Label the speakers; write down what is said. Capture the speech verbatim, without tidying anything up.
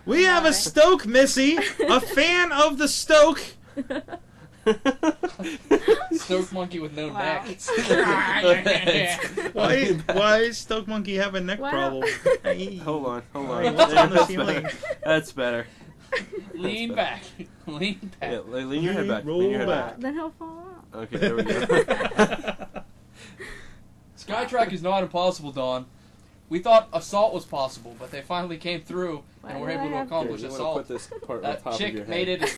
Speaker 1: We have a Stoke Missy, a fan of the Stoke.
Speaker 2: Stoke monkey with no
Speaker 3: Wow.
Speaker 2: neck.
Speaker 1: Why, why does Stoke Monkey have a neck
Speaker 3: Why
Speaker 1: problem? Hey.
Speaker 4: Hold on, hold
Speaker 1: Oh,
Speaker 4: on.
Speaker 1: what's on the
Speaker 4: That's
Speaker 1: ceiling?
Speaker 4: better. That's better.
Speaker 2: Lean back. Lean back.
Speaker 4: Yeah, lean your head back.
Speaker 1: Roll
Speaker 4: Lean your head
Speaker 1: back.
Speaker 4: back.
Speaker 3: Then he'll fall off.
Speaker 4: Okay, there we go.
Speaker 2: Skytrack is not impossible, Dawn. We thought assault was possible, but they finally came through and
Speaker 3: Why
Speaker 2: were
Speaker 3: do I
Speaker 2: able to
Speaker 3: have-
Speaker 2: accomplish
Speaker 4: Here, you
Speaker 2: assault.
Speaker 4: wanna put this part on
Speaker 2: That
Speaker 4: top of your
Speaker 2: chick
Speaker 4: head.
Speaker 2: made it